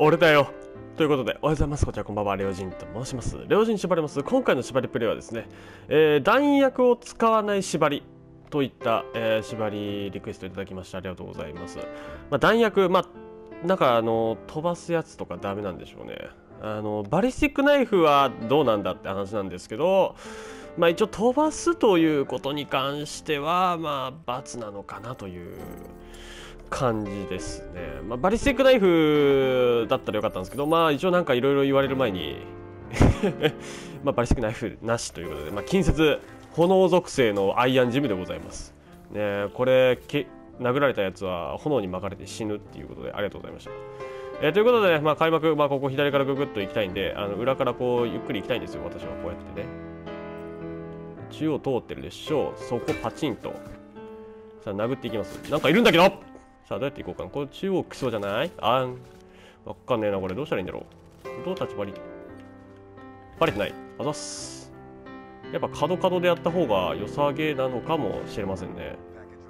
俺だよ。ということで、おはようございます。こちらこんばんは、レオジンと申します。レオジン縛ります。今回の縛りプレイはですね、弾薬を使わない縛りといった、縛りリクエストいただきましてありがとうございます。弾薬、なんか飛ばすやつとかダメなんでしょうね。バリスティックナイフはどうなんだって話なんですけど、一応飛ばすということに関しては、罰なのかなという感じですね。バリスティックナイフだったらよかったんですけど、一応なんかいろいろ言われる前にバリスティックナイフなしということで、近接炎属性のアイアンジムでございます。ね、これ殴られたやつは炎に巻かれて死ぬっていうことでありがとうございました。ということで、開幕、ここ左からググッと行きたいんで、裏からこうゆっくり行きたいんですよ、私はこうやってね。中央通ってるでしょう。そこパチンと。さあ、殴っていきます。なんかいるんだけど。さあ、どうやって行こうかな。これ中央クソじゃない？わかんねえな、これ。どうしたらいいんだろう。どう立ちバリバレてない。あざっす。やっぱ角角でやった方が良さげなのかもしれませんね。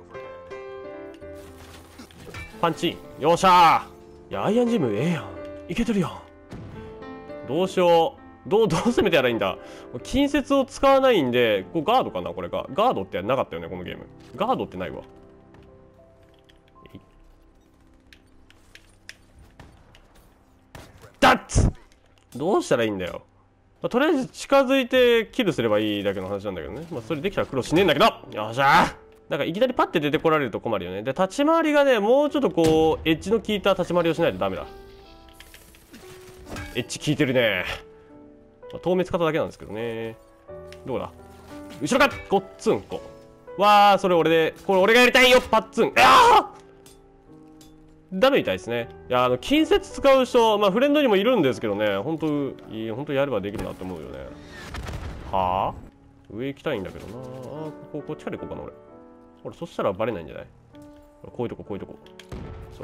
パンチよっしゃー。いや、アイアンジムええやん。いけてるやん。どうしよう。どう攻めてやらいいんだ。近接を使わないんで、これガードかなこれが。ガードってなかったよね、このゲーム。ガードってないわ。ダッツどうしたらいいんだよ。とりあえず近づいてキルすればいいだけの話なんだけどね。それできたら苦労しねえんだけど。よっしゃー。なんかいきなりパッて出てこられると困るよね。で、立ち回りがね、もうちょっとこう、エッジの効いた立ち回りをしないとダメだ。エッジ効いてるね。透滅型だけなんですけどね。どうだ後ろかごっつんこ。わー、それ俺で、これ俺がやりたいよパッツン。ダメみたいですね。いや、近接使う人、フレンドにもいるんですけどね、本当やればできるなって思うよね。はぁ上行きたいんだけどな。こっちから行こうかな、俺。そしたらバレないんじゃない？こういうとこ、こういうとこ。それ。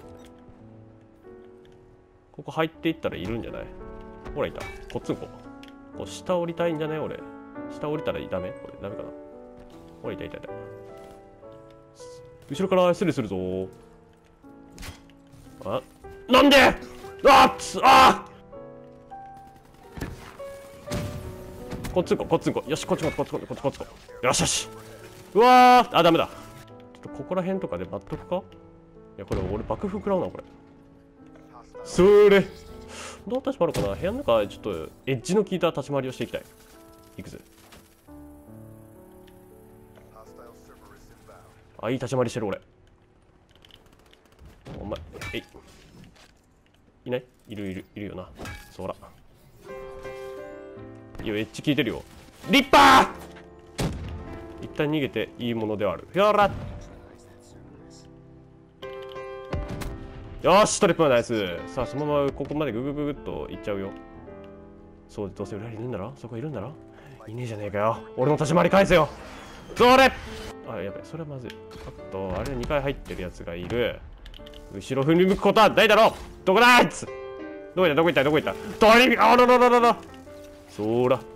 ここ入っていったらいるんじゃない？ほら、いた。こっつんこ。こう下降りたいんじゃない俺。下降りたらダメ？これ、ダメかな。ほら、いた。後ろから失礼するぞー。なんでこっちんこ。よし、こっちこ。よし。うわー、ダメだ。ちょっとここら辺とかで待っとくか？いや、これ俺爆風食らうな、これ。それ。どう立ち回るかな？部屋の中、ちょっとエッジの効いた立ち回りをしていきたい。いくぜ。いい立ち回りしてる、俺。お前、いない？いるよな。そら。いいよ、エッジ効いてるよ。リッパー！一旦逃げていいものではある。よら！よし、トリップはナイス。さあ、そのままここまでググっと行っちゃうよ。そう、どうせ裏にいるんだろ？そこいるんだろ？いねえじゃねえかよ。俺の立ち回り返せよ。それ！やばい、それはまずい。あれ2回入ってるやつがいる。後ろ振り向くことはないだろう。どこだあいつ。どこ行ったトリビあらそら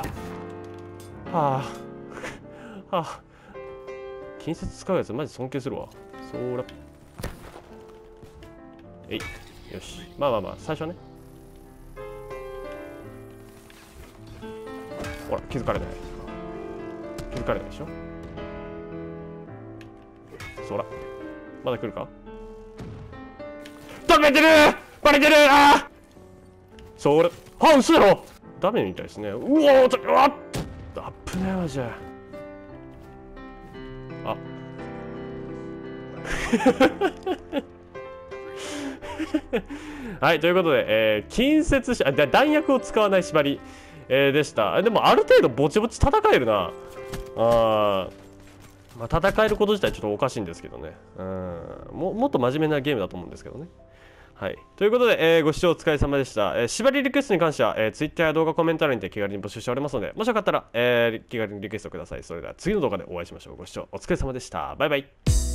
近接使うやつマジ尊敬するわ。そらよし。最初はね。ほら、気づかれないでしょ。そらまだ来るか。バレてるそれ嘘やろ。ダメみたいですね。うわーちょっとアップねマジで。はい、ということで、近接弾薬を使わない縛り、でした。でもある程度ぼちぼち戦えるな。戦えること自体ちょっとおかしいんですけどね。もっと真面目なゲームだと思うんですけどね。はい。ということで、ご視聴お疲れ様でした。縛りリクエストに関しては、Twitter や動画コメント欄にて気軽に募集しておりますので、もしよかったら、気軽にリクエストください。それでは次の動画でお会いしましょう。ご視聴お疲れ様でした。バイバイ。